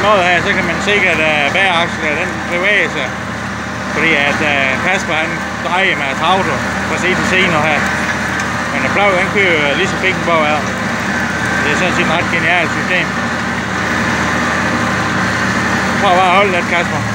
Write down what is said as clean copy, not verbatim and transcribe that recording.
måde her, så kan man se, at bæreakslen den bevæger sig. Fordi at Kasper han drejer med travler fra side til side nu her. Men Plau den kører lige så fint på her. Det er sådan set et ret genialt system. Prøv bare at holde lidt, Kasper.